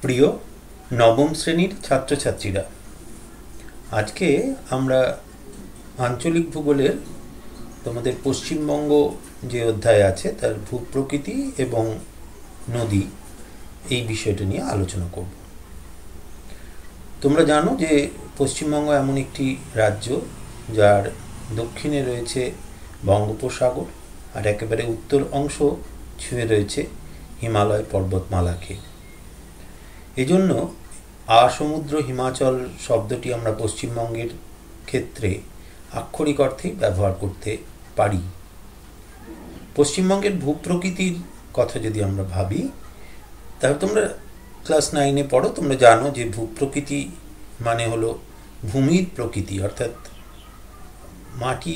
প্রিয় নবম শ্রেণীর ছাত্রছাত্রীরা, আজকে আমরা আঞ্চলিক ভূগোলের তোমাদের পশ্চিমবঙ্গ যে অধ্যায় আছে তার ভূপ্রকৃতি এবং নদী এই বিষয়টা নিয়ে আলোচনা করব। তোমরা জানো যে পশ্চিমবঙ্গ এমন একটি রাজ্য যার দক্ষিণে রয়েছে বঙ্গোপসাগর আর একেবারে উত্তর অংশ ছুঁয়ে রয়েছে হিমালয় পর্বতমালাকে। এজন্য আসমুদ্র হিমাচল শব্দটি আমরা পশ্চিমবঙ্গের ক্ষেত্রে আক্ষরিক অর্থেই ব্যবহার করতে পারি। পশ্চিমবঙ্গের ভূপ্রকৃতির কথা যদি আমরা ভাবি, তাহলে তোমরা ক্লাস 9-এ পড়ো, তোমরা জানো যে ভূপ্রকৃতি মানে হলো ভূমির প্রকৃতি, অর্থাৎ মাটি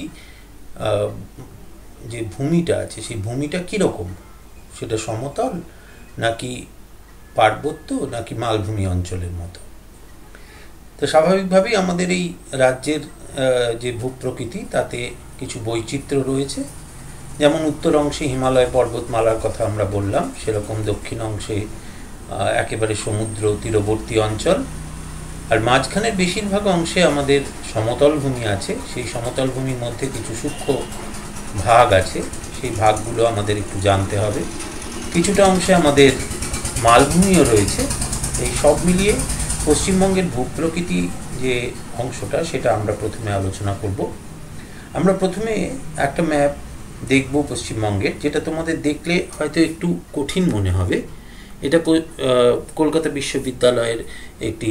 যে ভূমিটা আছে সেই ভূমিটা কীরকম, সেটা সমতল নাকি পার্বত্য নাকি মালভূমি অঞ্চলের মতো। তো স্বাভাবিকভাবেই আমাদের এই রাজ্যের যে ভূপ্রকৃতি তাতে কিছু বৈচিত্র্য রয়েছে। যেমন উত্তর অংশে হিমালয় পর্বতমালার কথা আমরা বললাম, সেরকম দক্ষিণ অংশে একেবারে সমুদ্র তীরবর্তী অঞ্চল, আর মাঝখানের বেশিরভাগ অংশে আমাদের সমতল ভূমি আছে। সেই সমতল ভূমির মধ্যে কিছু সূক্ষ্ম ভাগ আছে, সেই ভাগগুলো আমাদের একটু জানতে হবে। কিছুটা অংশে আমাদের মালভূমিও রয়েছে। এই সব মিলিয়ে পশ্চিমবঙ্গের ভূপ্রকৃতি যে অংশটা সেটা আমরা প্রথমে আলোচনা করব। আমরা প্রথমে একটা ম্যাপ দেখব পশ্চিমবঙ্গের, যেটা তোমাদের দেখলে হয়তো একটু কঠিন মনে হবে। এটা কলকাতা বিশ্ববিদ্যালয়ের একটি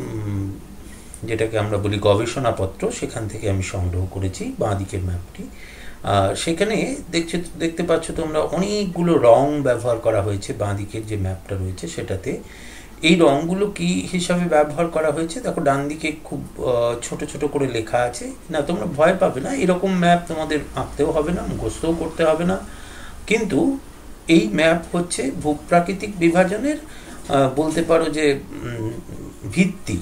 যেটাকে আমরা বলি গবেষণাপত্র, সেখান থেকে আমি সংগ্রহ করেছি বাঁ দিকের ম্যাপটি। সেখানে দেখতে পাচ্ছ তোমরা অনেকগুলো রং ব্যবহার করা হয়েছে বাঁ দিকের যে ম্যাপটা রয়েছে সেটাতে। এই রংগুলো কি হিসাবে ব্যবহার করা হয়েছে দেখো, ডান দিকে খুব ছোট ছোট করে লেখা আছে। না, তোমরা ভয় পাবে না, এরকম ম্যাপ তোমাদের আঁকতেও হবে না, মুখস্থও করতে হবে না। কিন্তু এই ম্যাপ হচ্ছে ভূপ্রাকৃতিক বিভাজনের বলতে পারো যে ভিত্তি,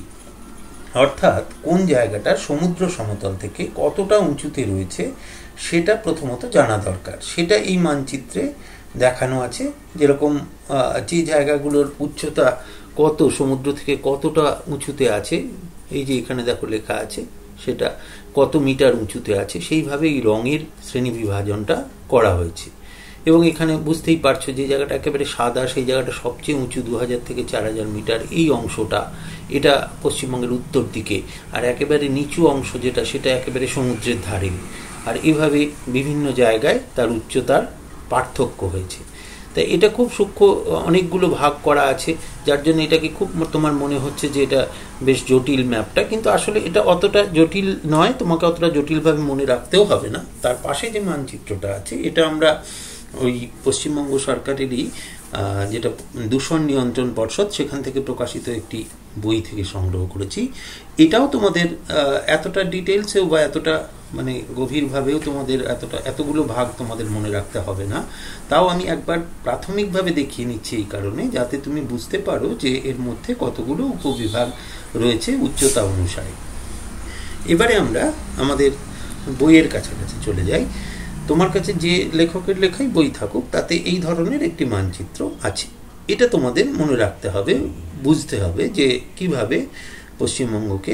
অর্থাৎ কোন জায়গাটা সমুদ্র সমতল থেকে কতটা উঁচুতে রয়েছে সেটা প্রথমত জানা দরকার। সেটা এই মানচিত্রে দেখানো আছে। যেরকম যে জায়গাগুলোর উচ্চতা কত, সমুদ্র থেকে কতটা উঁচুতে আছে, এই যে এখানে দেখো লেখা আছে সেটা কত মিটার উঁচুতে আছে, সেইভাবে এই রঙের শ্রেণী বিভাজনটা করা হয়েছে। এবং এখানে বুঝতেই পারছো যে জায়গাটা একেবারে সাদা, সেই জায়গাটা সবচেয়ে উঁচু 2000 থেকে 4000 মিটার। এই অংশটা এটা পশ্চিমবঙ্গের উত্তর দিকে, আর একেবারে নিচু অংশ যেটা সেটা একেবারে সমুদ্রের ধারে। আর এভাবে বিভিন্ন জায়গায় তার উচ্চতার পার্থক্য হয়েছে। তাই এটা খুব সূক্ষ্ম অনেকগুলো ভাগ করা আছে, যার জন্য এটাকে খুব তোমার মনে হচ্ছে যে এটা বেশ জটিল ম্যাপটা, কিন্তু আসলে এটা অতটা জটিল নয়, তোমাকে অতটা জটিলভাবে মনে রাখতেও হবে না। তার পাশে যে মানচিত্রটা আছে এটা আমরা ওই পশ্চিমবঙ্গ সরকারেরই যেটা দূষণ নিয়ন্ত্রণ পর্ষদ সেখান থেকে প্রকাশিত একটি বই থেকে সংগ্রহ করেছি। এটাও তোমাদের এতটা ডিটেলসেও বা এতটা মানে গভীরভাবেও তোমাদের এতগুলো ভাগ তোমাদের মনে রাখতে হবে না। তাও আমি একবার প্রাথমিকভাবে দেখিয়ে নিচ্ছি এই কারণে, যাতে তুমি বুঝতে পারো যে এর মধ্যে কতগুলো উপবিভাগ রয়েছে উচ্চতা অনুসারে। এবারে আমরা আমাদের বইয়ের কাছাকাছি চলে যাই। তোমার কাছে যে লেখকের লেখাই বই থাকুক, তাতে এই ধরনের একটি মানচিত্র আছে। এটা তোমাদের মনে রাখতে হবে, বুঝতে হবে যে কিভাবে পশ্চিমবঙ্গকে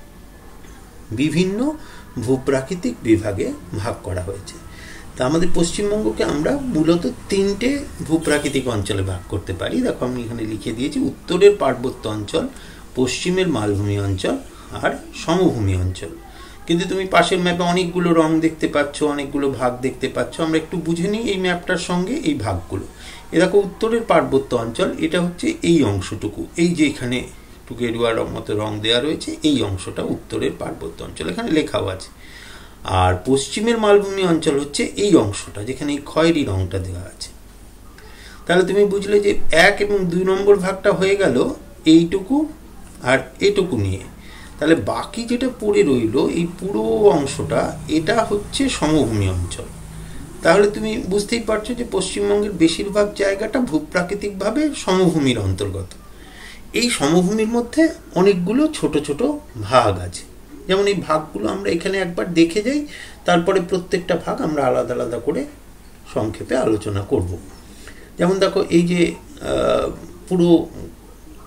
বিভিন্ন ভূপ্রাকৃতিক বিভাগে ভাগ করা হয়েছে। তা আমাদের পশ্চিমবঙ্গকে আমরা মূলত 3টে ভূপ্রাকৃতিক অঞ্চলে ভাগ করতে পারি। দেখো আমি এখানে লিখে দিয়েছি, উত্তরের পার্বত্য অঞ্চল, পশ্চিমের মালভূমি অঞ্চল আর সমভূমি অঞ্চল। কিন্তু তুমি পাশের ম্যাপে অনেকগুলো রং দেখতে পাচ্ছ, অনেকগুলো ভাগ দেখতে পাচ্ছ। আমরা একটু বুঝে নিই এই ম্যাপটার সঙ্গে এই ভাগগুলো। এ দেখো উত্তরের পার্বত্য অঞ্চল, এটা হচ্ছে এই অংশটুকু, এই যে এখানে একটু গেরুয়ার মতো রং দেওয়া রয়েছে, এই অংশটা উত্তরের পার্বত্য অঞ্চল, এখানে লেখাও আছে। আর পশ্চিমের মালভূমি অঞ্চল হচ্ছে এই অংশটা, যেখানে এই খয়েরি রংটা দেওয়া আছে। তাহলে তুমি বুঝলে যে 1 এবং 2 নম্বর ভাগটা হয়ে গেল এইটুকু আর এইটুকু নিয়ে। তাহলে বাকি যেটা পড়ে রইল এই পুরো অংশটা, এটা হচ্ছে সমভূমি অঞ্চল। তাহলে তুমি বুঝতেই পারছো যে পশ্চিমবঙ্গের বেশিরভাগ জায়গাটা ভূপ্রাকৃতিকভাবে সমভূমির অন্তর্গত। এই সমভূমির মধ্যে অনেকগুলো ছোট ছোট ভাগ আছে। যেমন এই ভাগগুলো আমরা এখানে একবার দেখে যাই, তারপরে প্রত্যেকটা ভাগ আমরা আলাদা আলাদা করে সংক্ষেপে আলোচনা করব। যেমন দেখো এই যে পুরো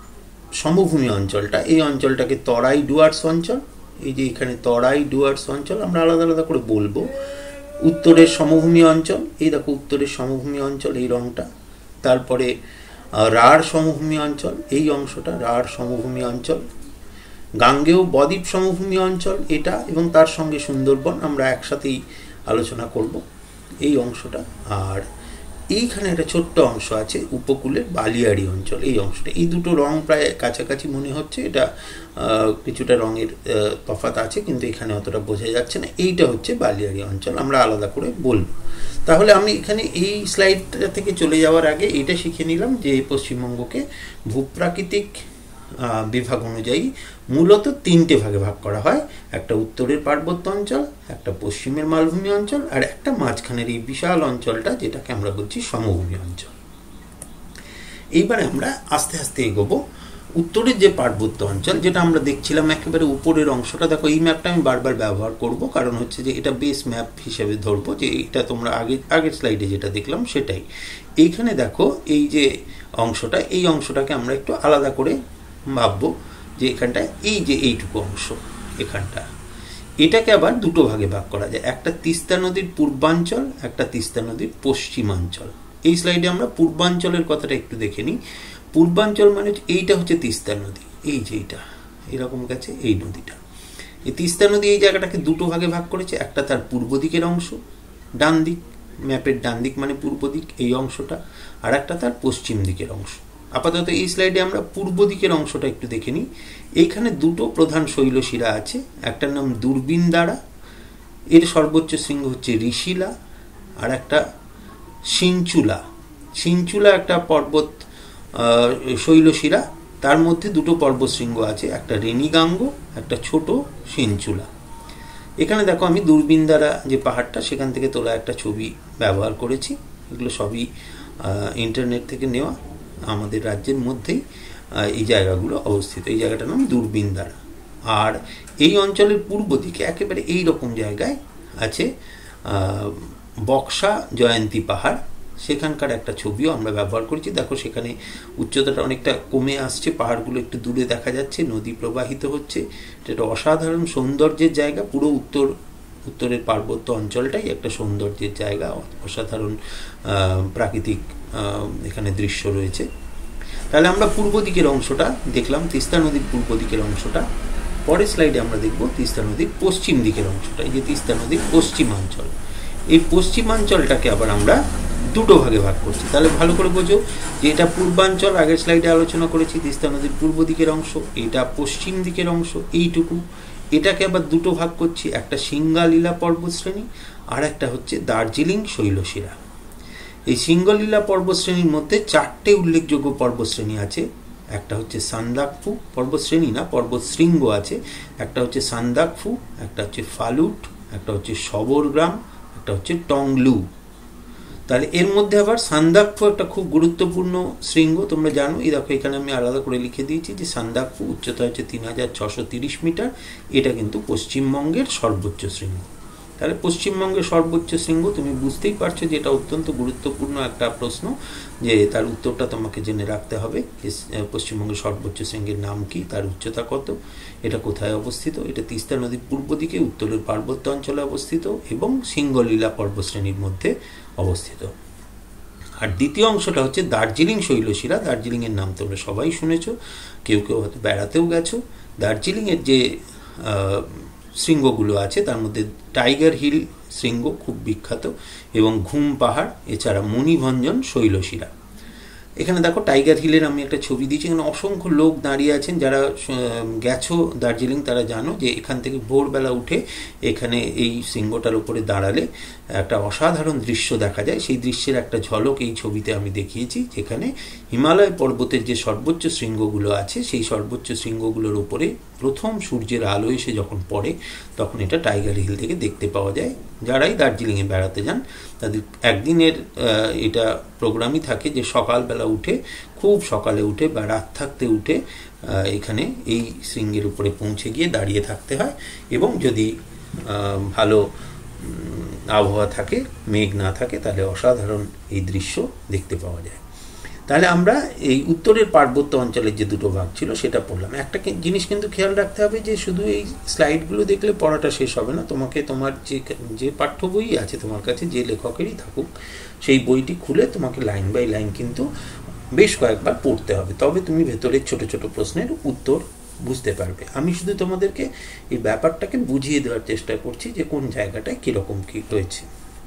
সমভূমি অঞ্চলটা, এই অঞ্চলটাকে তরাই ডুয়ার্স অঞ্চল। এই যে এখানে তরাই ডুয়ার্স অঞ্চল আমরা আলাদা আলাদা করে বলবো। উত্তরের সমভূমি অঞ্চল, এই দেখো উত্তরের সমভূমি অঞ্চল এই রংটা। তারপরে রাঢ় সমভূমি অঞ্চল, এই অংশটা রাঢ় সমভূমি অঞ্চল। গাঙ্গেয় বদ্বীপ সমভূমি অঞ্চল এটা, এবং তার সঙ্গে সুন্দরবন আমরা একসাথেই আলোচনা করব এই অংশটা। আর এইখানে একটা ছোট্ট অংশ আছে উপকূলের বালিয়াড়ি অঞ্চল, এই অংশটা। এই দুটো রং প্রায় কাছাকাছি মনে হচ্ছে, এটা কিছুটা রঙের তফাৎ আছে, কিন্তু এখানে অতটা বোঝা যাচ্ছে না। এইটা হচ্ছে বালিয়াড়ি অঞ্চল, আমরা আলাদা করে বলবো। তাহলে আমি এখানে এই স্লাইডটা থেকে চলে যাওয়ার আগে এইটা শিখে নিলাম যে পশ্চিমবঙ্গকে ভূপ্রাকৃতিক বিভাগ অনুযায়ী মূলত তিনটে ভাগে ভাগ করা হয়। একটা উত্তরের পার্বত্য অঞ্চল, একটা পশ্চিমের মালভূমি অঞ্চল, আর একটা মাঝখানের এই বিশাল অঞ্চলটা যেটাকে আমরা বলছি সমভূমি অঞ্চল। এইবারে আমরা আস্তে আস্তে এগোবো। উত্তরের যে পার্বত্য অঞ্চল, যেটা আমরা দেখছিলাম একেবারে উপরের অংশটা, দেখো এই ম্যাপটা আমি বারবার ব্যবহার করব, কারণ হচ্ছে যে এটা বেস ম্যাপ হিসেবে ধরবো, যে এটা তোমরা আগের স্লাইডে যেটা দেখলাম সেটাই। এইখানে দেখো এই যে অংশটা, এই অংশটাকে আমরা একটু আলাদা করে ভাববো, যে এখানটায় এই যে এইটুকু অংশ এখানটা, এটাকে আবার দুটো ভাগে ভাগ করা যায়। একটা তিস্তা নদীর পূর্বাঞ্চল, একটা তিস্তা নদীর পশ্চিমাঞ্চল। এই স্লাইডে আমরা পূর্বাঞ্চলের কথাটা একটু দেখে নিই। পূর্বাঞ্চল মানে এইটা হচ্ছে তিস্তা নদী, এই যে এইটা এরকম গেছে এই নদীটা। এই তিস্তা নদী এই জায়গাটাকে দুটো ভাগে ভাগ করেছে, একটা তার পূর্ব দিকের অংশ, ডান দিক, ম্যাপের ডান দিক মানে পূর্ব দিক এই অংশটা, আর একটা তার পশ্চিম দিকের অংশ। আপাতত এই স্লাইডে আমরা পূর্ব দিকের অংশটা একটু দেখে নিই। এইখানে দুটো প্রধান শৈলশিরা আছে, একটার নাম দূরবীন দ্বারা, এর সর্বোচ্চ শৃঙ্গ হচ্ছে ঋষিলা, আর একটা সিঞ্চুলা। সিঞ্চুলা একটা পর্বত শৈলশিরা, তার মধ্যে দুটো পর্বতশৃঙ্গ আছে, একটা রেনিগাঙ্গ, একটা ছোট সিঞ্চুলা। এখানে দেখো আমি দূরবীন দ্বারা যে পাহাড়টা, সেখান থেকে তোলা একটা ছবি ব্যবহার করেছি। এগুলো সবই ইন্টারনেট থেকে নেওয়া। আমাদের রাজ্যের মধ্যেই এই জায়গাগুলো অবস্থিত। এই জায়গাটার নাম দূরবীন দ্বারা। আর এই অঞ্চলের পূর্ব দিকে একেবারে এই রকম জায়গায় আছে বক্সা জয়ন্তী পাহাড়, সেখানকার একটা ছবিও আমরা ব্যবহার করেছি। দেখো সেখানে উচ্চতাটা অনেকটা কমে আসছে, পাহাড়গুলো একটু দূরে দেখা যাচ্ছে, নদী প্রবাহিত হচ্ছে। এটা অসাধারণ সৌন্দর্যের জায়গা। পুরো উত্তরের পার্বত্য অঞ্চলটাই একটা সৌন্দর্যের জায়গা, অসাধারণ প্রাকৃতিক এখানে দৃশ্য রয়েছে। তাহলে আমরা পূর্ব দিকের অংশটা দেখলাম, তিস্তা নদীর পূর্ব দিকের অংশটা। পরের স্লাইডে আমরা দেখব তিস্তা নদীর পশ্চিম দিকের অংশটা, এই যে তিস্তা নদীর পশ্চিমাঞ্চল। এই পশ্চিমাঞ্চলটাকে আবার আমরা দুটো ভাগে ভাগ করছি। তাহলে ভালো করে বোঝো যে এটা পূর্বাঞ্চল, আগের স্লাইডে আলোচনা করেছি, তিস্তা নদীর পূর্ব দিকের অংশ, এটা পশ্চিম দিকের অংশ এইটুকু। এটাকে আবার দুটো ভাগ করছি, একটা সিঙ্গালীলা পর্বতশ্রেণী আর একটা হচ্ছে দার্জিলিং শৈলশিরা। এই সিঙ্গলীলা পর্বতশ্রেণীর মধ্যে চারটে উল্লেখযোগ্য পর্বতশ্রেণী আছে। একটা হচ্ছে সান্দাকফু, পর্বতশ্রেণী না পর্বতশৃঙ্গ আছে। একটা হচ্ছে সান্দাকফু, একটা হচ্ছে ফালুট, একটা হচ্ছে সবরগ্রাম, একটা হচ্ছে টংলু। তাহলে এর মধ্যে আবার সান্দাকফু একটা খুব গুরুত্বপূর্ণ শৃঙ্গ, তোমরা জানো। এই দেখো এখানে আমি আলাদা করে লিখে দিয়েছি যে সান্দাকফু উচ্চতা হচ্ছে 3630 মিটার। এটা কিন্তু পশ্চিমবঙ্গের সর্বোচ্চ শৃঙ্গ। তাহলে পশ্চিমবঙ্গের সর্বোচ্চ শৃঙ্গ, তুমি বুঝতেই পারছো যে এটা অত্যন্ত গুরুত্বপূর্ণ একটা প্রশ্ন, যে তার উত্তরটা তোমাকে জেনে রাখতে হবে। পশ্চিমবঙ্গের সর্বোচ্চ শৃঙ্গের নাম কি, তার উচ্চতা কত, এটা কোথায় অবস্থিত। এটা তিস্তা নদীর পূর্ব দিকে উত্তরের পার্বত্য অঞ্চলে অবস্থিত এবং সিঙ্গলীলা পর্বতশ্রেণীর মধ্যে অবস্থিত। আর দ্বিতীয় অংশটা হচ্ছে দার্জিলিং শৈলশিরা। দার্জিলিংয়ের নাম তোমরা সবাই শুনেছো, কেউ কেউ হয়তো বেড়াতেও গেছো। দার্জিলিংয়ের যে শৃঙ্গগুলো আছে তার মধ্যে টাইগার হিল শৃঙ্গ খুব বিখ্যাত, এবং ঘুম পাহাড়, এছাড়া মণিভঞ্জন শৈলশিরা। এখানে দেখো টাইগার হিলের আমি একটা ছবি দিয়েছি। এখানে অসংখ্য লোক দাঁড়িয়ে আছেন, যারা গেছো দার্জিলিং তারা জানো যে এখান থেকে ভোরবেলা উঠে এখানে এই শৃঙ্গটার উপরে দাঁড়ালে একটা অসাধারণ দৃশ্য দেখা যায়। সেই দৃশ্যের একটা ঝলক এই ছবিতে আমি দেখিয়েছি, যেখানে হিমালয় পর্বতের যে সর্বোচ্চ শৃঙ্গগুলো আছে সেই সর্বোচ্চ শৃঙ্গগুলোর উপরে প্রথম সূর্যের আলো এসে যখন পড়ে তখন এটা টাইগার হিল থেকে দেখতে পাওয়া যায়। যারাই দার্জিলিংয়ে বেড়াতে যান তাদের একদিনের এটা প্রোগ্রামই থাকে যে সকালবেলা উঠে, খুব সকালে উঠে বা রাত থাকতে উঠে এখানে এই শৃঙ্গের উপরে পৌঁছে গিয়ে দাঁড়িয়ে থাকতে হয়, এবং যদি ভালো আবহাওয়া থাকে, মেঘ না থাকে, তাহলে অসাধারণ এই দৃশ্য দেখতে পাওয়া যায়। তাহলে আমরা এই উত্তরের পার্বত্য অঞ্চলের যে দুটো ভাগ ছিল সেটা পড়লাম। একটা জিনিস কিন্তু খেয়াল রাখতে হবে যে শুধু এই স্লাইডগুলো দেখলে পড়াটা শেষ হবে না, তোমাকে তোমার যে পাঠ্য বই আছে তোমার কাছে, যে লেখকেরই থাকুক, সেই বইটি খুলে তোমাকে লাইন বাই লাইন কিন্তু বেশ কয়েকবার পড়তে হবে, তবে তুমি ভেতরের ছোট ছোট প্রশ্নের উত্তর বুঝতে পারবে। আমি শুধু তোমাদেরকে এই ব্যাপারটাকে বুঝিয়ে দেওয়ার চেষ্টা করছি যে কোন জায়গাটায় কীরকম কী রয়েছে।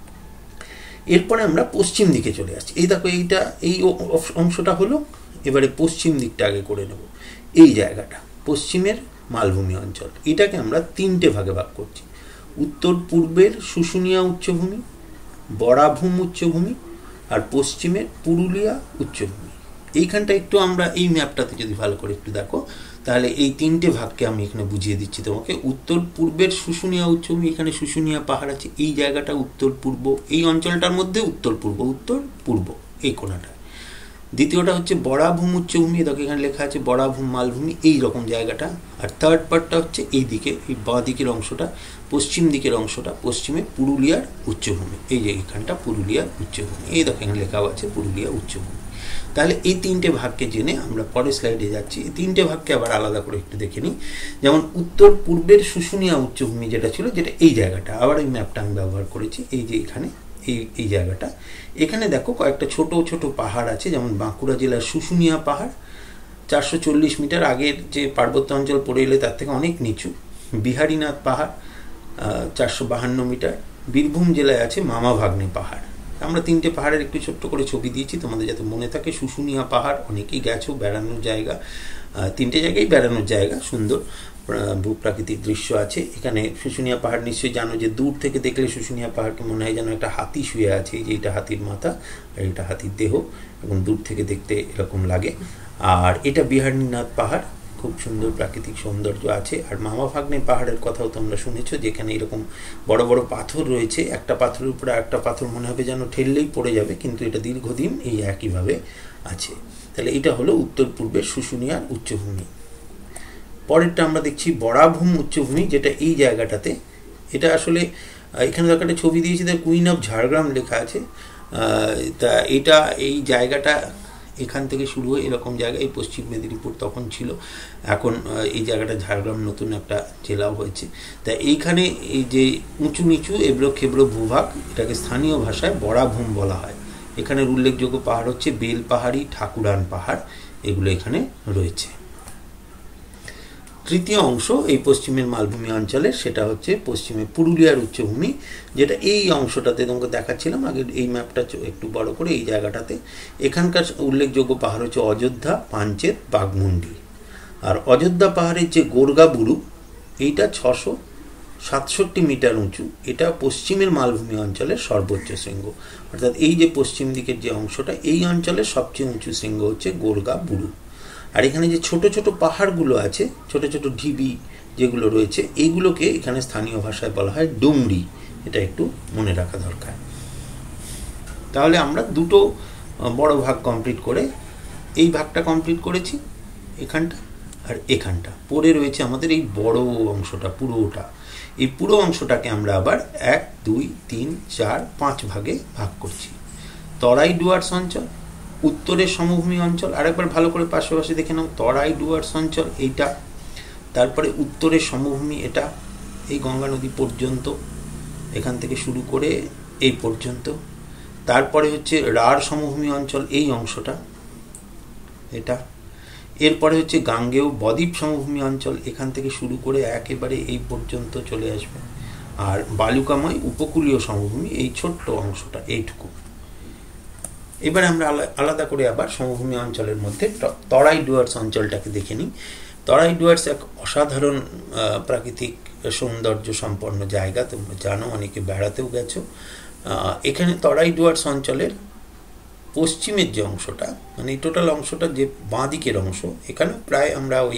এরপরে আমরা পশ্চিম দিকে চলে আসছি। এই দেখো, এই অংশটা হলো, এবারে পশ্চিম দিকটা আগে করে নেব। এই জায়গাটা পশ্চিমের মালভূমি অঞ্চল, এটাকে আমরা তিনটে ভাগে ভাগ করছি। উত্তর পূর্বের শুশুনিয়া উচ্চভূমি, বরাভূম উচ্চভূমি, আর পশ্চিমের পুরুলিয়া উচ্চভূমি। এইখানটা একটু আমরা এই ম্যাপটাতে যদি ভালো করে একটু দেখো, তাহলে এই তিনটে ভাগকে আমি এখানে বুঝিয়ে দিচ্ছি তোমাকে। উত্তর পূর্বের শুশুনিয়া উচ্চভূমি, এখানে শুশুনিয়া পাহাড় আছে, এই জায়গাটা উত্তর পূর্ব, এই অঞ্চলটার মধ্যে উত্তর পূর্ব এই কোণাটা। দ্বিতীয়টা হচ্ছে বরাভূম উচ্চভূমি, দেখো এখানে লেখা আছে বরাভূম মালভূমি, এই রকম জায়গাটা। আর থার্ড পার্টটা হচ্ছে এই দিকে, এই বাঁ দিকের অংশটা, পশ্চিম দিকের অংশটা, পশ্চিমে পুরুলিয়ার উচ্চভূমি, এই যে এখানটা পুরুলিয়ার উচ্চভূমি, এই দেখো এখানে লেখাও আছে পুরুলিয়া উচ্চভূমি। তাহলে এই তিনটে ভাগকে জেনে আমরা পরের স্লাইডে যাচ্ছি। এই তিনটে ভাগকে আবার আলাদা করে একটু দেখে নিই। যেমন উত্তর পূর্বের শুশুনিয়া উচ্চভূমি যেটা ছিল, যেটা এই জায়গাটা, আবার এই ম্যাপটা আমি ব্যবহার করেছি, এই যে এখানে এই জায়গাটা, এখানে দেখো কয়েকটা ছোট ছোট পাহাড় আছে। যেমন বাঁকুড়া জেলার শুশুনিয়া পাহাড় 440 মিটার, আগের যে পার্বত্য অঞ্চল পড়ে এলে তার থেকে অনেক নিচু। বিহারীনাথ পাহাড় 452 মিটার। বীরভূম জেলায় আছে মামা ভাগ্নে পাহাড়। আমরা তিনটে পাহাড়ের একটু ছোট্ট করে ছবি দিয়েছি তোমাদের যাতে মনে থাকে। শুশুনিয়া পাহাড় অনেকেই গেছো, বেড়ানোর জায়গা, তিনটে জায়গায় বেড়ানোর জায়গা, সুন্দর ভূপ্রাকৃতিক দৃশ্য আছে এখানে। শুশুনিয়া পাহাড় নিশ্চয়ই জানো যে দূর থেকে দেখলে শুশুনিয়া পাহাড়কে মনে হয় যেন একটা হাতি শুয়ে আছে, এই যে এটা হাতির মাথা আর এটা হাতির দেহ, এবং দূর থেকে দেখতে এরকম লাগে। আর এটা বিহারীনাথ পাহাড়, খুব সুন্দর প্রাকৃতিক সৌন্দর্য আছে। আর মামা ভাগ্নে পাহাড়ের কথাও তোমরা শুনেছো, যেখানে এরকম বড় বড় পাথর রয়েছে, একটা পাথরের উপরে একটা পাথর মনে হবে যেন ঠেললেই পড়ে যাবে, কিন্তু এটা দীর্ঘদিন এই একইভাবে আছে। তাহলে এটা হলো উত্তর পূর্বের শুশুনিয়ার উচ্চভূমি। পরেরটা আমরা দেখছি বরাভূম উচ্চভূমি, যেটা এই জায়গাটাতে। এটা আসলে এখানে একটা ছবি দিয়েছি, তার কুইন অফ ঝাড়গ্রাম লেখা আছে। তা এটা এই জায়গাটা এখান থেকে শুরু হয়ে এরকম জায়গায়, এই পশ্চিম মেদিনীপুর তখন ছিল, এখন এই জায়গাটা ঝাড়গ্রাম নতুন একটা জেলাও হয়েছে। তা এইখানে এই যে উঁচু নিচু এবড়ো খেবড়ো ভূভাগ, এটাকে স্থানীয় ভাষায় বরাভূম বলা হয়। এখানের উল্লেখযোগ্য পাহাড় হচ্ছে বেলপাহাড়ি, ঠাকুরান পাহাড়, এগুলো এখানে রয়েছে। তৃতীয় অংশ এই পশ্চিমের মালভূমি অঞ্চলের, সেটা হচ্ছে পশ্চিমে পুরুলিয়ার উচ্চভূমি, যেটা এই অংশটাতে তোমাকে দেখাচ্ছিলাম আগে এই ম্যাপটা একটু বড় করে, এই জায়গাটাতে। এখানকার উল্লেখযোগ্য পাহাড় হচ্ছে অযোধ্যা, পাঞ্চেত, বাঘমুন্ডি। আর অযোধ্যা পাহাড়ের যে গোরগা বুরু, এইটা 667 মিটার উঁচু, এটা পশ্চিমের মালভূমি অঞ্চলের সর্বোচ্চ শৃঙ্গ। অর্থাৎ এই যে পশ্চিম দিকের যে অংশটা, এই অঞ্চলের সবচেয়ে উঁচু শৃঙ্গ হচ্ছে গোরগা বুরু। আর এখানে যে ছোট ছোট পাহাড়গুলো আছে, ছোট ছোট ঢিবি যেগুলো রয়েছে, এইগুলোকে এখানে স্থানীয় ভাষায় বলা হয় ডুমরি। এটা একটু মনে রাখা দরকার। তাহলে আমরা দুটো বড় ভাগ কমপ্লিট করে, এই ভাগটা কমপ্লিট করেছি, এখানটা আর এখানটা। পড়ে রয়েছে আমাদের এই বড় অংশটা, পুরোটা। এই পুরো অংশটাকে আমরা আবার 1, 2, 3, 4, 5 ভাগে ভাগ করছি। তরাই ডুয়ার্স অঞ্চল, উত্তরের সমভূমি অঞ্চল, আরেকবার ভালো করে পাশাপাশি দেখে নাও। তরাই ডুয়ার্স অঞ্চল এইটা, তারপরে উত্তরের সমভূমি এটা, এই গঙ্গা নদী পর্যন্ত, এখান থেকে শুরু করে এই পর্যন্ত। তারপরে হচ্ছে রাঢ় সমভূমি অঞ্চল, এই অংশটা এটা। এরপরে হচ্ছে গাঙ্গেয় বদ্বীপ সমভূমি অঞ্চল, এখান থেকে শুরু করে একেবারে এই পর্যন্ত চলে আসবে। আর বালুকাময় উপকূলীয় সমভূমি, এই ছোট্ট অংশটা, এইটুকু। এবার আমরা আলাদা করে আবার সমভূমি অঞ্চলের মধ্যে তরাই ডুয়ার্স অঞ্চলটাকে দেখে নিই। তরাই ডুয়ার্স এক অসাধারণ প্রাকৃতিক সৌন্দর্য সম্পন্ন জায়গা, তোমরা জানো, অনেকে বেড়াতেও গেছো। এখানে তরাই ডুয়ার্স অঞ্চলের পশ্চিমের যে অংশটা, মানে এই টোটাল অংশটা যে বাঁ দিকের অংশ, এখানে প্রায় আমরা ওই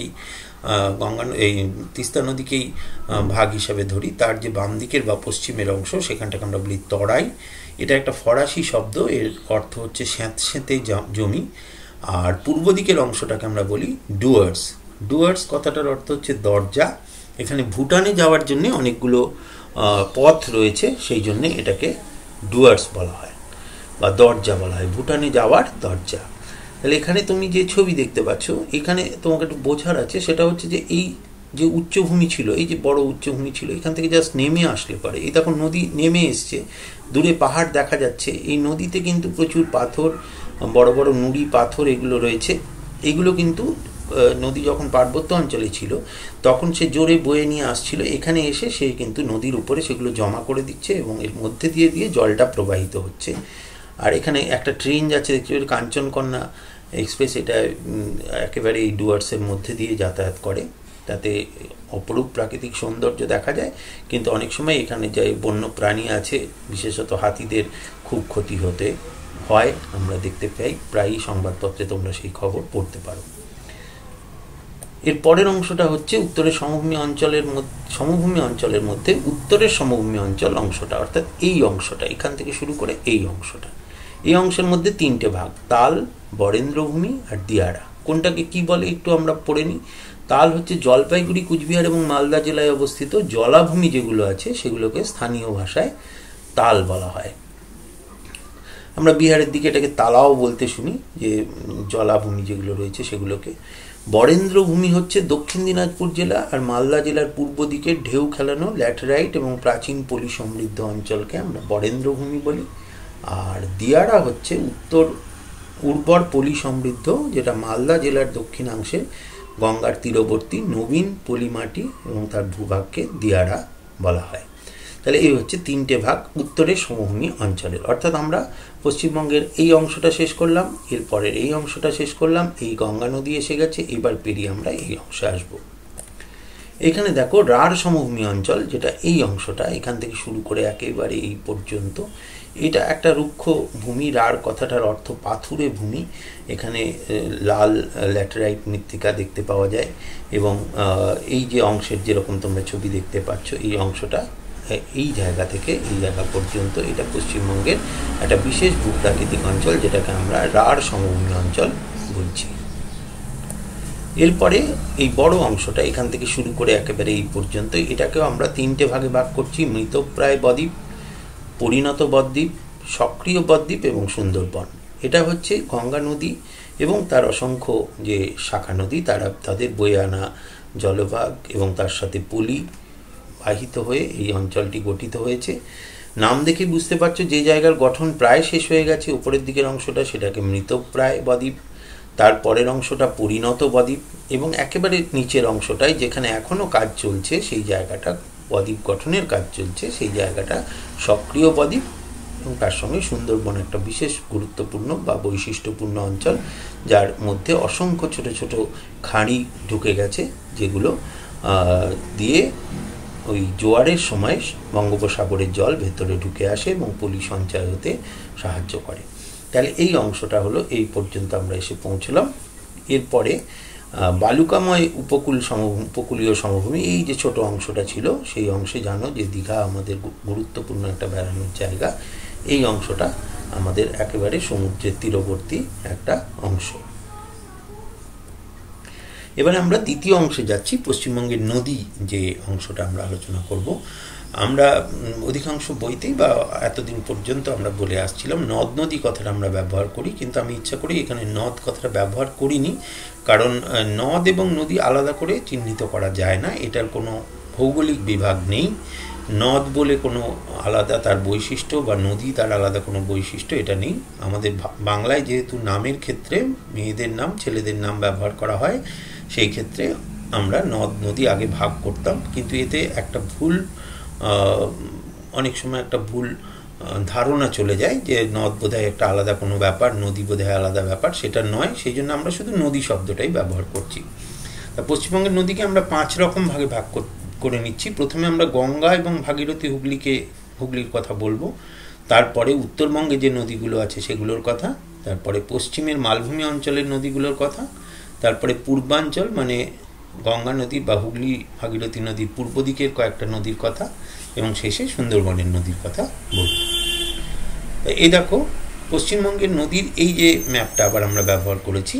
এই তিস্তা নদীকেই ভাগ হিসাবে ধরি। তার যে বাম দিকের বা পশ্চিমের অংশ, সেখানটাকে আমরা বলি তরাই। এটা একটা ফরাসি শব্দ, এর অর্থ হচ্ছে স্যাঁতস্যাঁতে জমি। আর পূর্ব দিকের অংশটাকে আমরা বলি ডুয়ার্স। ডুয়ার্স কথাটার অর্থ হচ্ছে দরজা। এখানে ভুটানে যাওয়ার জন্য অনেকগুলো পথ রয়েছে, সেই জন্যে এটাকে ডুয়ার্স বলা হয় বা দরজা বলা হয়, ভুটানে যাওয়ার দরজা। তাহলে এখানে তুমি যে ছবি দেখতে পাচ্ছ, এখানে তোমাকে একটু বোঝার আছে, সেটা হচ্ছে যে এই যে উচ্চভূমি ছিল, এই যে বড় উচ্চভূমি ছিল, এখান থেকে জাস্ট নেমে আসলে পারে, এই দেখো নদী নেমে এসছে, দূরে পাহাড় দেখা যাচ্ছে, এই নদীতে কিন্তু প্রচুর পাথর, বড় বড় নুড়ি পাথর এগুলো রয়েছে। এগুলো কিন্তু নদী যখন পার্বত্য অঞ্চলে ছিল তখন সে জোরে বয়ে নিয়ে আসছিল, এখানে এসে সে কিন্তু নদীর উপরে সেগুলো জমা করে দিচ্ছে এবং এর মধ্যে দিয়ে দিয়ে জলটা প্রবাহিত হচ্ছে। আর এখানে একটা ট্রেন যাচ্ছে দেখছি, কাঞ্চনকন্যা এক্সপ্রেস, এটা একেবারে এই ডুয়ার্সের মধ্যে দিয়ে যাতায়াত করে, তাতে অপরূপ প্রাকৃতিক সৌন্দর্য দেখা যায়। কিন্তু অনেক সময় এখানে যে বন্য প্রাণী আছে, বিশেষত হাতিদের খুব ক্ষতি হতে হয়, আমরা দেখতে পাই প্রায়ই সংবাদপত্রে, তোমরা সেই খবর পড়তে পারো। এর পরের অংশটা হচ্ছে উত্তরের সমভূমি অঞ্চলের মধ্যে উত্তরের সমভূমি অঞ্চল অংশটা, অর্থাৎ এই অংশটা, এখান থেকে শুরু করে এই অংশটা। এই অংশের মধ্যে তিনটে ভাগ, তাল, বরেন্দ্রভূমি আর দিয়ারা। কোনটাকে কি বলে একটু আমরা পড়ে নিই। তাল হচ্ছে জলপাইগুড়ি, কুচবিহার এবং মালদা জেলায় অবস্থিত জলাভূমি যেগুলো আছে সেগুলোকে স্থানীয় ভাষায় তাল বলা হয়। আমরা বিহারের দিকে এটাকে তালাও বলতে শুনি, যে জলাভূমি যেগুলো রয়েছে সেগুলোকে। বরেন্দ্রভূমি হচ্ছে দক্ষিণ দিনাজপুর জেলা আর মালদা জেলার পূর্ব দিকে ঢেউ খেলানো ল্যাটেরাইট এবং প্রাচীন পলি সমৃদ্ধ অঞ্চলকে আমরা বরেন্দ্রভূমি বলি। আর দিয়ারা হচ্ছে উর্বর পলি সমৃদ্ধ, যেটা মালদা জেলার দক্ষিণাংশে গঙ্গার তীরবর্তী নবীন পলিমাটি এবং তার ভূভাগকে দিয়ারা বলা হয়। তাহলে এই হচ্ছে তিনটে ভাগ উত্তরের সমভূমি অঞ্চলের। অর্থাৎ আমরা পশ্চিমবঙ্গের এই অংশটা শেষ করলাম, এরপরের এই অংশটা শেষ করলাম, এই গঙ্গা নদী এসে গেছে, এবার পেরিয়ে আমরা এই অংশে আসব। এখানে দেখো রাঢ় সমভূমি অঞ্চল, যেটা এই অংশটা, এখান থেকে শুরু করে একেবারে এই পর্যন্ত, এটা একটা রুক্ষ ভূমি। রাঢ় কথাটার অর্থ পাথুরে ভূমি। এখানে লাল ল্যাটেরাইট মৃত্তিকা দেখতে পাওয়া যায় এবং এই যে অংশের যেরকম তোমরা ছবি দেখতে পাচ্ছ, এই অংশটা এই জায়গা থেকে এই জায়গা পর্যন্ত, এটা পশ্চিমবঙ্গের একটা বিশেষ ভূপ্রাকৃতিক অঞ্চল, যেটাকে আমরা রাঢ় সমভূমি অঞ্চল বলছি। এরপরে এই বড় অংশটা এখান থেকে শুরু করে একেবারে এই পর্যন্ত, এটাকেও আমরা তিনটে ভাগে ভাগ করছি: মৃতপ্রায় বদ্বীপ, পরিণত বদ্বীপ, সক্রিয় বদ্বীপ এবং সুন্দরবন। এটা হচ্ছে গঙ্গা নদী এবং তার অসংখ্য যে শাখা নদী, তাদের বয়ে আনা জলভাগ এবং তার সাথে পলি বাহিত হয়ে এই অঞ্চলটি গঠিত হয়েছে। নাম দেখে বুঝতে পারছো যে জায়গার গঠন প্রায় শেষ হয়ে গেছে, উপরের দিকের অংশটা, সেটাকে মৃতপ্রায় বদ্বীপ, তারপরের অংশটা পরিণত বদ্বীপ এবং একেবারে নিচের অংশটায় যেখানে এখনও কাজ চলছে, সেই জায়গাটা বদ্বীপ গঠনের কাজ চলছে, সেই জায়গাটা সক্রিয় বদ্বীপ। এবং তার সঙ্গে সুন্দরবন একটা বিশেষ গুরুত্বপূর্ণ বা বৈশিষ্ট্যপূর্ণ অঞ্চল, যার মধ্যে অসংখ্য ছোট ছোট খাঁড়ি ঢুকে গেছে, যেগুলো দিয়ে ওই জোয়ারের সময় বঙ্গোপসাগরের জল ভেতরে ঢুকে আসে এবং পলি সঞ্চয় হতে সাহায্য করে। তাহলে এই অংশটা হলো, এই পর্যন্ত আমরা এসে পৌঁছলাম। এরপরে বালুকাময় উপকূলীয় সমভূমি, এই যে ছোট অংশটা ছিল, সেই অংশে জানো যে দীঘা আমাদের গুরুত্বপূর্ণ একটা বেড়ানোর জায়গা। এই অংশটা আমাদের একেবারে সমুদ্রের তীরবর্তী একটা অংশ। এবারে আমরা দ্বিতীয় অংশে যাচ্ছি, পশ্চিমবঙ্গের নদী যে অংশটা আমরা আলোচনা করব। আমরা অধিকাংশ বইতেই বা এতদিন পর্যন্ত আমরা বলে আসছিলাম নদ নদী কথাটা আমরা ব্যবহার করি, কিন্তু আমি ইচ্ছা করি এখানে নদ কথাটা ব্যবহার করিনি, কারণ নদ এবং নদী আলাদা করে চিহ্নিত করা যায় না, এটার কোনো ভৌগোলিক বিভাগ নেই। নদ বলে কোনো আলাদা তার বৈশিষ্ট্য বা নদী তার আলাদা কোনো বৈশিষ্ট্য এটা নেই। আমাদের বাংলায় যেহেতু নামের ক্ষেত্রে মেয়েদের নাম ছেলেদের নাম ব্যবহার করা হয়, সেই ক্ষেত্রে আমরা নদ নদী আগে ভাগ করতাম, কিন্তু এতে একটা ভুল, অনেক সময় একটা ভুল ধারণা চলে যায় যে নদ বোধহয় একটা আলাদা কোনো ব্যাপার, নদী বোধহয় আলাদা ব্যাপার, সেটা নয়। সেই জন্য আমরা শুধু নদী শব্দটাই ব্যবহার করছি। তা পশ্চিমবঙ্গের নদীকে আমরা 5 রকম ভাগে ভাগ করে নিচ্ছি। প্রথমে আমরা গঙ্গা এবং ভাগীরথী হুগলির কথা বলবো, তারপরে উত্তরবঙ্গে যে নদীগুলো আছে সেগুলোর কথা, তারপরে পশ্চিমের মালভূমি অঞ্চলের নদীগুলোর কথা, তারপরে পূর্বাঞ্চল মানে গঙ্গা নদী বা হুগলি ভাগীরথী নদীর পূর্ব দিকের কয়েকটা নদীর কথা, এবং শেষে সুন্দরবনের নদীর কথা বলব। এই দেখো পশ্চিমবঙ্গের নদীর এই যে ম্যাপটা আবার আমরা ব্যবহার করেছি,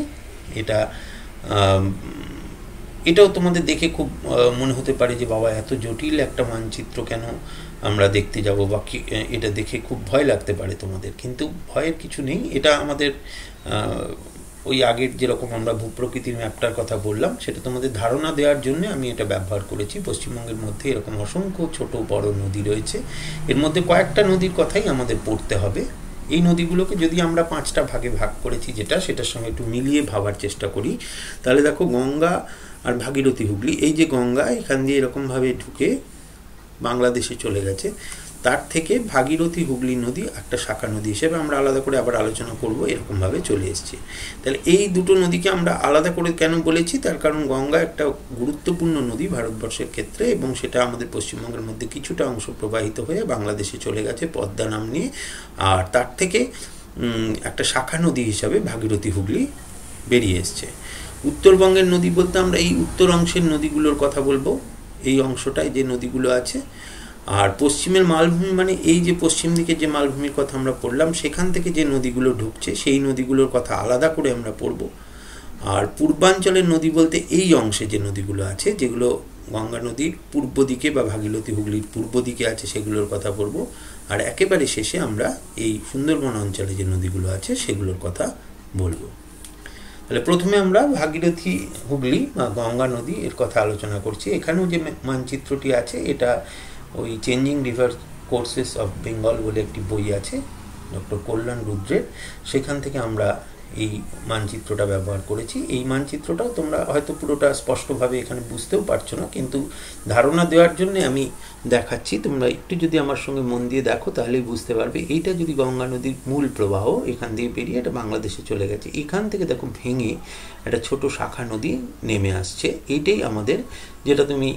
এটাও তোমাদের দেখে খুব মনে হতে পারে যে বাবা এত জটিল একটা মানচিত্র কেন আমরা দেখতে যাব, বা এটা দেখে খুব ভয় লাগতে পারে তোমাদের, কিন্তু ভয়ের কিছু নেই। এটা আমাদের ওই আগের যেরকম আমরা ভূপ্রকৃতির ম্যাপটার কথা বললাম, সেটা তোমাদের ধারণা দেওয়ার জন্য আমি এটা ব্যবহার করেছি। পশ্চিমবঙ্গের মধ্যে এরকম অসংখ্য ছোট বড় নদী রয়েছে, এর মধ্যে কয়েকটা নদীর কথাই আমাদের পড়তে হবে। এই নদীগুলোকে যদি আমরা 5টা ভাগে ভাগ করেছি, সেটার সঙ্গে একটু মিলিয়ে ভাবার চেষ্টা করি, তাহলে দেখো গঙ্গা আর ভাগীরথী হুগলি, এই যে গঙ্গা এখান দিয়ে এরকমভাবে ঢুকে বাংলাদেশে চলে গেছে, তার থেকে ভাগীরথী হুগলি নদী একটা শাখা নদী হিসেবে আমরা আলাদা করে আবার আলোচনা করব, এরকমভাবে চলে এসছে। তাহলে এই দুটো নদীকে আমরা আলাদা করে কেন বলেছি, তার কারণ গঙ্গা একটা গুরুত্বপূর্ণ নদী ভারতবর্ষের ক্ষেত্রে, এবং সেটা আমাদের পশ্চিমবঙ্গের মধ্যে কিছুটা অংশ প্রবাহিত হয়ে বাংলাদেশে চলে গেছে পদ্মা নাম নিয়ে, আর তার থেকে একটা শাখা নদী হিসাবে ভাগীরথী হুগলি বেরিয়ে এসছে। উত্তরবঙ্গের নদী বলতে আমরা এই উত্তর অংশের নদীগুলোর কথা বলবো, এই অংশটায় যে নদীগুলো আছে। আর পশ্চিমের মালভূমি মানে এই যে পশ্চিম দিকে যে মালভূমির কথা আমরা পড়লাম, সেখান থেকে যে নদীগুলো ঢুকছে সেই নদীগুলোর কথা আলাদা করে আমরা পড়ব। আর পূর্বাঞ্চলের নদী বলতে এই অংশে যে নদীগুলো আছে, যেগুলো গঙ্গা নদীর পূর্ব দিকে বা ভাগীরথী হুগলির পূর্ব দিকে আছে, সেগুলোর কথা পড়ব। আর একেবারে শেষে আমরা এই সুন্দরবন অঞ্চলে যে নদীগুলো আছে সেগুলোর কথা বলবো। তাহলে প্রথমে আমরা ভাগীরথী হুগলি বা গঙ্গা নদী এর কথা আলোচনা করছি। এখানেও যে মানচিত্রটি আছে, এটা ওই changing river courses of Bengal বলে একটি বই আছে ডক্টর কল্যাণ রুদ্রের, সেখান থেকে আমরা এই মানচিত্রটা ব্যবহার করেছি। এই মানচিত্রটাও তোমরা হয়তো পুরোটা স্পষ্টভাবে এখানে বুঝতেও পারছো না, কিন্তু ধারণা দেওয়ার জন্য আমি দেখাচ্ছি। তোমরা একটু যদি আমার সঙ্গে মন দিয়ে দেখো তাহলেই বুঝতে পারবে। এইটা যদি গঙ্গা নদীর মূল প্রবাহ, এখান দিয়ে বেরিয়ে এটা বাংলাদেশে চলে গেছে, এখান থেকে দেখো ভেঙে একটা ছোট শাখা নদী নেমে আসছে। এইটাই আমাদের, যেটা তুমি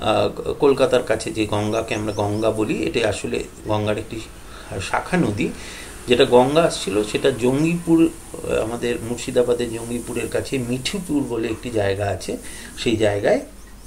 কলকাতার কাছে যে গঙ্গাকে আমরা গঙ্গা বলি, এটা আসলে গঙ্গার একটি শাখা নদী। যেটা গঙ্গা আসছিল সেটা জঙ্গিপুর, আমাদের মুর্শিদাবাদের জঙ্গিপুরের কাছে মিঠিপুর বলে একটি জায়গা আছে, সেই জায়গায়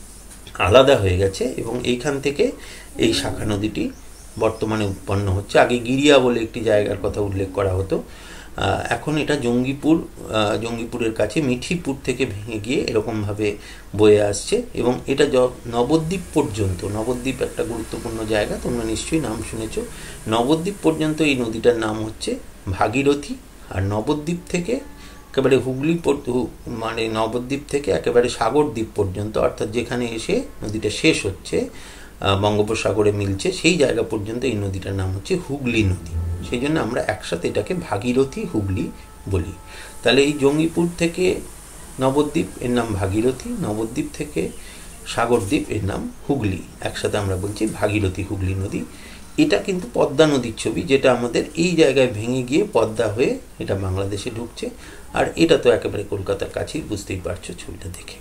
আলাদা হয়ে গেছে, এবং এইখান থেকে এই শাখা নদীটি বর্তমানে উৎপন্ন হচ্ছে। আগে গিরিয়া বলে একটি জায়গার কথা উল্লেখ করা হতো, এখন এটা জঙ্গিপুরের কাছে মিঠিপুর থেকে ভেঙে গিয়ে এরকমভাবে বয়ে আসছে, এবং এটা নবদ্বীপ পর্যন্ত, নবদ্বীপ একটা গুরুত্বপূর্ণ জায়গা, তোমরা নিশ্চয়ই নাম শুনেছ। নবদ্বীপ পর্যন্ত এই নদীটার নাম হচ্ছে ভাগীরথী। আর নবদ্বীপ থেকে একেবারে হুগলি মানে নবদ্বীপ থেকে একেবারে সাগরদ্বীপ পর্যন্ত, অর্থাৎ যেখানে এসে নদীটা শেষ হচ্ছে, বঙ্গোপসাগরে মিলছে, সেই জায়গা পর্যন্ত এই নদীটার নাম হচ্ছে হুগলি নদী। সেই জন্য আমরা একসাথে এটাকে ভাগীরথী হুগলি বলি। তাহলে এই জঙ্গিপুর থেকে নবদ্বীপ এর নাম ভাগীরথী, নবদ্বীপ থেকে সাগরদ্বীপ এর নাম হুগলি, একসাথে আমরা বলছি ভাগীরথী হুগলি নদী। এটা কিন্তু পদ্মা নদীর ছবি, যেটা আমাদের এই জায়গায় ভেঙে গিয়ে পদ্মা হয়ে এটা বাংলাদেশে ঢুকছে। আর এটা তো একেবারে কলকাতার কাছেই, বুঝতেই পারছো ছবিটা দেখে।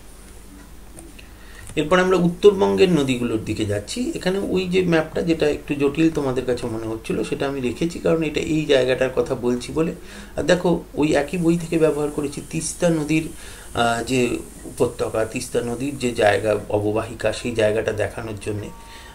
এরপর আমরা উত্তরবঙ্গের নদীগুলোর দিকে যাচ্ছি। এখানে ওই যে ম্যাপটা, যেটা একটু জটিল তোমাদের কাছে মনে হচ্ছিল, সেটা আমি রেখেছি কারণ এটা এই জায়গাটার কথা বলছি বলে। আর দেখো ওই একই বই থেকে ব্যবহার করেছি তিস্তা নদীর যে উপত্যকা, তিস্তা নদীর যে জায়গা অববাহিকা, সেই জায়গাটা দেখানোর জন্যে।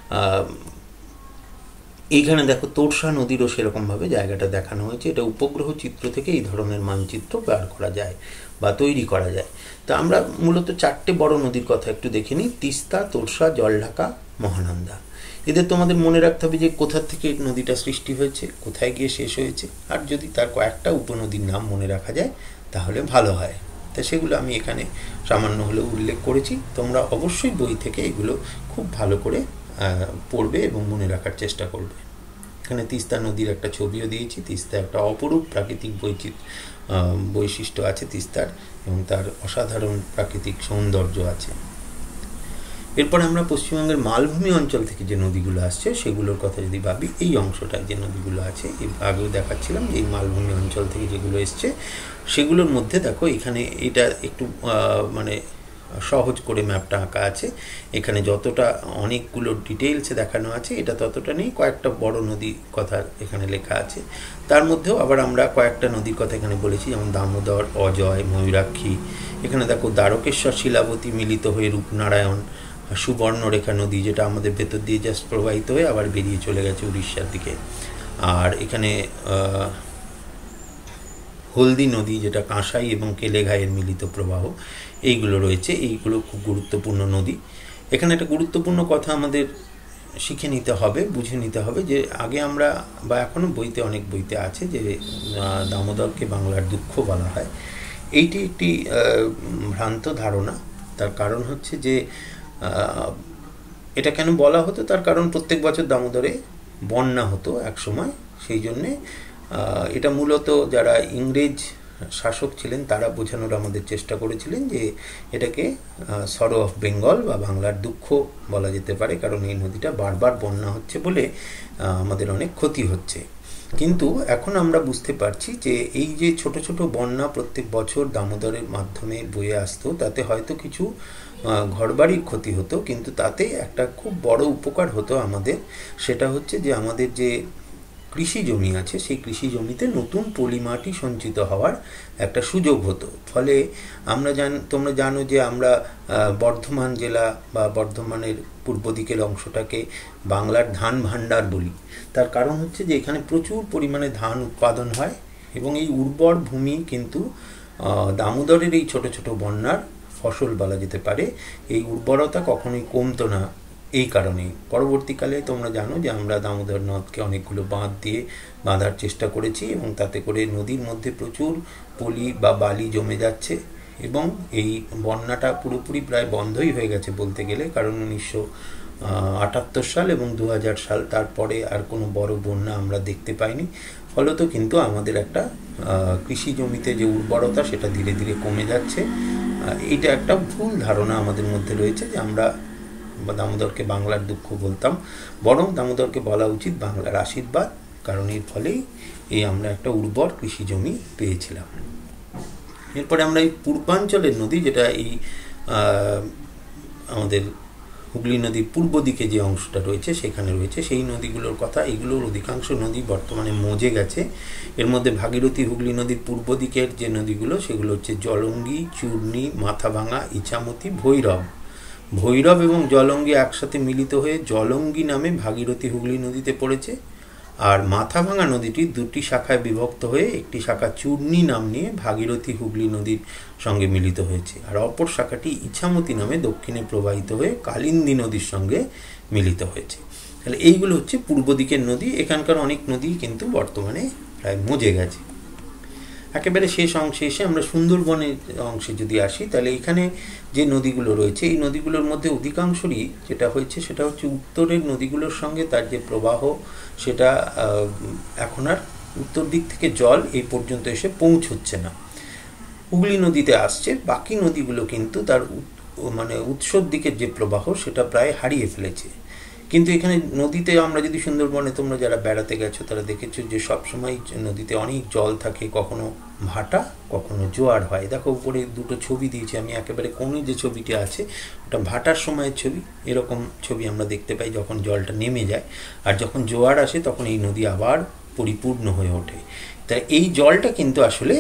এইখানে দেখো তোরসা নদীরও সেরকমভাবে জায়গাটা দেখানো হয়েছে। এটা উপগ্রহ চিত্র থেকে এই ধরনের মানচিত্র বার করা যায় বা তৈরি করা যায়। তা আমরা মূলত 4টে বড় নদীর কথা একটু দেখে নিই, তিস্তা, তোরসা, জলঢাকা, মহানন্দা। এদের তোমাদের মনে রাখতে হবে যে কোথা থেকে নদীটা সৃষ্টি হয়েছে, কোথায় গিয়ে শেষ হয়েছে, আর যদি তার কয়েকটা উপনদীর নাম মনে রাখা যায় তাহলে ভালো হয়। তা সেগুলো আমি এখানে সামান্য হলেও উল্লেখ করেছি। তোমরা অবশ্যই বই থেকে এগুলো খুব ভালো করে পড়বে এবং মনে রাখার চেষ্টা করবে। এখানে তিস্তা নদীর একটা ছবিও দিয়েছি। তিস্তা একটা অপরূপ প্রাকৃতিক বৈশিষ্ট্য আছে তিস্তার, এবং তার অসাধারণ প্রাকৃতিক সৌন্দর্য আছে। এরপর আমরা পশ্চিমবঙ্গের মালভূমি অঞ্চল থেকে যে নদীগুলো আসছে সেগুলোর কথা যদি ভাবি, এই অংশটায় যে নদীগুলো আছে, আগেও দেখাচ্ছিলাম যে এই মালভূমি অঞ্চল থেকে যেগুলো এসছে সেগুলোর মধ্যে দেখো এখানে এটা একটু মানে সহজ করে ম্যাপটা আঁকা আছে। এখানে যতটা অনেকগুলো ডিটেইলসে দেখানো আছে, এটা ততটা নেই। কয়েকটা বড় নদীর কথা এখানে লেখা আছে, তার মধ্যেও আবার আমরা কয়েকটা নদীর কথা এখানে বলেছি, যেমন দামোদর, অজয়, ময়ূরাক্ষী। এখানে দেখো দ্বারকেশ্বর, শিলাবতী মিলিত হয়ে রূপনারায়ণ, সুবর্ণরেখা নদী, যেটা আমাদের ভেতর দিয়ে জাস্ট প্রবাহিত হয়ে আবার বেরিয়ে চলে গেছে উড়িষ্যার দিকে। আর এখানে হলদি নদী, যেটা কাঁসাই এবং কেলেঘাইয়ের মিলিত প্রবাহ, এইগুলো রয়েছে। এইগুলো খুব গুরুত্বপূর্ণ নদী। এখানে একটা গুরুত্বপূর্ণ কথা আমাদের শিখে নিতে হবে, বুঝে নিতে হবে, যে আগে আমরা বা এখনও বইতে, অনেক বইতে আছে যে দামোদরকে বাংলার দুঃখ বলা হয়। এইটি একটি ভ্রান্ত ধারণা। তার কারণ হচ্ছে যে এটা কেন বলা হতো, তার কারণ প্রত্যেক বছর দামোদরে বন্যা হতো এক সময়, সেই জন্যে এটা মূলত যারা ইংরেজ শাসক ছিলেন তারা বোঝানোর আমাদের চেষ্টা করেছিলেন যে এটাকে সরো অফ বেঙ্গল বা বাংলার দুঃখ বলা যেতে পারে, কারণ এই নদীটা বারবার বন্যা হচ্ছে বলে আমাদের অনেক ক্ষতি হচ্ছে। কিন্তু এখন আমরা বুঝতে পারছি যে এই যে ছোট ছোট বন্যা প্রত্যেক বছর দামোদরের মাধ্যমে বয়ে আসতো, তাতে হয়তো কিছু ঘরবাড়ির ক্ষতি হতো, কিন্তু তাতে একটা খুব বড় উপকার হতো আমাদের। সেটা হচ্ছে যে আমাদের যে কৃষি জমি আছে সেই কৃষি জমিতে নতুন পলি মাটি সঞ্চিত হওয়ার একটা সুযোগ হতো। ফলে আমরা তোমরা জানো যে আমরা বর্ধমান জেলা বা বর্ধমানের পূর্ব দিকের অংশটাকে বাংলার ধান ভাণ্ডার বলি। তার কারণ হচ্ছে যে এখানে প্রচুর পরিমাণে ধান উৎপাদন হয় এবং এই উর্বর ভূমি কিন্তু দামোদরের এই ছোট ছোট বন্যার ফসল বলা যেতে পারে। এই উর্বরতা কখনোই কমতো না। এই কারণে পরবর্তীকালে তোমরা জানো যে আমরা দামোদর নদকে অনেকগুলো বাঁধ দিয়ে বাঁধার চেষ্টা করেছি এবং তাতে করে নদীর মধ্যে প্রচুর পলি বা বালি জমে যাচ্ছে এবং এই বন্যাটা পুরোপুরি প্রায় বন্ধই হয়ে গেছে বলতে গেলে, কারণ 1978 সাল এবং 2000 সাল তারপরে আর কোনো বড় বন্যা আমরা দেখতে পাইনি। ফলত কিন্তু আমাদের একটা কৃষি জমিতে যে উর্বরতা সেটা ধীরে ধীরে কমে যাচ্ছে। এইটা একটা ভুল ধারণা আমাদের মধ্যে রয়েছে যে আমরা দামোদরকে বাংলার দুঃখ বলতাম, বরং দামোদরকে বলা উচিত বাংলার আশীর্বাদ, কারণ এর ফলেই আমরা একটা উর্বর কৃষি জমি পেয়েছিলাম। এরপরে আমরা এই পূর্বাঞ্চলের নদী, যেটা এই আমাদের হুগলি নদীর পূর্ব দিকে যে অংশটা রয়েছে সেখানে রয়েছে, সেই নদীগুলোর কথা। এগুলোর অধিকাংশ নদী বর্তমানে মজে গেছে। এর মধ্যে ভাগীরথী হুগলি নদীর পূর্ব দিকের যে নদীগুলো সেগুলো হচ্ছে জলঙ্গি, চূর্ণী, মাথাভাঙা, ইছামতি, ভৈরব এবং জলঙ্গি একসাথে মিলিত হয়ে জলঙ্গি নামে ভাগীরথী হুগলি নদীতে পড়েছে। আর মাথাভাঙা নদীটি দুটি শাখায় বিভক্ত হয়ে একটি শাখা চূর্ণী নাম নিয়ে ভাগীরথী হুগলি নদীর সঙ্গে মিলিত হয়েছে, আর অপর শাখাটি ইছামতি নামে দক্ষিণে প্রবাহিত হয়ে কালিন্দী নদীর সঙ্গে মিলিত হয়েছে। তাহলে এইগুলো হচ্ছে পূর্ব দিকের নদী। এখানকার অনেক নদী কিন্তু বর্তমানে প্রায় মজে গেছে। একেবারে শেষ অংশে এসে আমরা সুন্দরবনের অংশে যদি আসি, তাহলে এখানে যে নদীগুলো রয়েছে এই নদীগুলোর মধ্যে অধিকাংশরই যেটা হয়েছে সেটা হচ্ছে উত্তরের নদীগুলোর সঙ্গে তার যে প্রবাহ সেটা এখন আর উত্তর দিক থেকে জল এই পর্যন্ত এসে পৌঁছচ্ছে না, হুগলি নদীতে আসছে। বাকি নদীগুলো কিন্তু তার উৎসর দিকের যে প্রবাহ সেটা প্রায় হারিয়ে ফেলেছে। কিন্তু এখানে নদীতে আমরা যদি সুন্দরবনে তোমরা যারা বেড়াতে গেছো তারা দেখেছো যে সবসময় নদীতে অনেক জল থাকে, কখনো ভাটা কখনো জোয়ার হয়। দেখো উপরে দুটো ছবি দিয়েছি আমি, একেবারে কোণে যে ছবিটি আছে ওটা ভাটার সময়ের ছবি। এরকম ছবি আমরা দেখতে পাই যখন জলটা নেমে যায়, আর যখন জোয়ার আসে তখন এই নদী আবার পরিপূর্ণ হয়ে ওঠে। তাই এই জলটা কিন্তু আসলে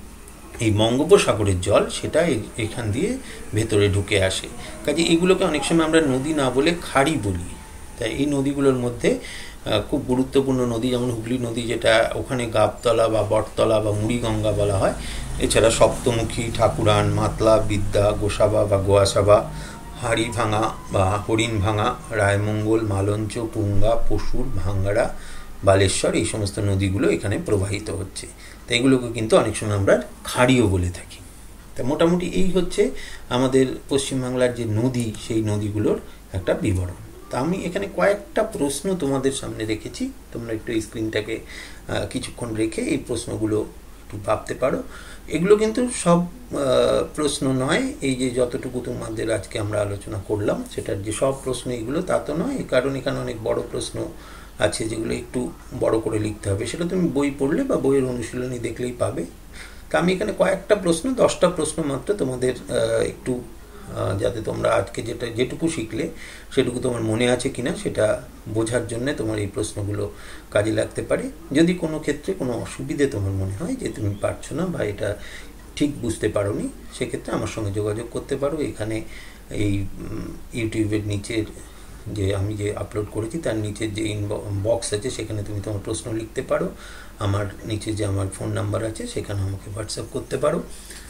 এই বঙ্গোপসাগরের জল, সেটা এখান দিয়ে ভেতরে ঢুকে আসে। কাজে এগুলোকে অনেক সময় আমরা নদী না বলে খাড়ি বলি। তাই এই নদীগুলোর মধ্যে খুব গুরুত্বপূর্ণ নদী যেমন হুগলি নদী, যেটা ওখানে গাবতলা বা বটতলা বা মুড়িগঙ্গা বলা হয়। এছাড়া সপ্তমুখী, ঠাকুরান, মাতলা, বিদ্যা, গোসাবা বা গোয়াসাবা, হাড়িভাঙা বা হরিণভাঙা, রায়মঙ্গল, মালঞ্চ, পুঙ্গা, পশুর, ভাঙ্গাড়া, বালেশ্বর, এই সমস্ত নদীগুলো এখানে প্রবাহিত হচ্ছে। তো এগুলোকে কিন্তু অনেক সময় আমরা খাড়িও বলে থাকি। তা মোটামুটি এই হচ্ছে আমাদের পশ্চিমবাংলার যে নদী, সেই নদীগুলোর একটা বিবরণ। তা আমি এখানে কয়েকটা প্রশ্ন তোমাদের সামনে রেখেছি, তোমরা একটু এই স্ক্রিনটাকে কিছুক্ষণ রেখে এই প্রশ্নগুলো একটু ভাবতে পারো। এগুলো কিন্তু সব প্রশ্ন নয়, এই যে যতটুকু তোমাদের আজকে আমরা আলোচনা করলাম সেটার যে সব প্রশ্ন এগুলো তা তো নয়, কারণ এখানে অনেক বড় প্রশ্ন আছে যেগুলো একটু বড় করে লিখতে হবে। সেটা তুমি বই পড়লে বা বইয়ের অনুশীলনী দেখলেই পাবে। তা আমি এখানে কয়েকটা প্রশ্ন, 10টা প্রশ্ন মাত্র তোমাদের একটু যাতে তোমরা আজকে যেটুকু শিখলে সেটুকু তোমার মনে আছে কিনা সেটা বোঝার জন্য তোমার এই প্রশ্নগুলো কাজে লাগতে পারে। যদি কোনো ক্ষেত্রে কোনো অসুবিধে তোমার মনে হয় যে তুমি পারছো না বা এটা ঠিক বুঝতে পারোনি, সেক্ষেত্রে আমার সঙ্গে যোগাযোগ করতে পারো। এখানে এই ইউটিউবের নিচের যে আমি যে আপলোড করেছি তার নিচের যে বক্স আছে সেখানে তুমি তোমার প্রশ্ন লিখতে পারো। আমার নিচে যে আমার ফোন নাম্বার আছে সেখানে আমাকে হোয়াটসঅ্যাপ করতে পারো।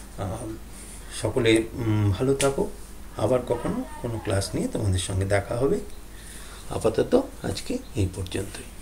সকলে ভালো থাকো। আবার কখনো কোনো ক্লাস নিয়ে তোমাদের সঙ্গে দেখা হবে। আপাতত আজকে এই পর্যন্তই।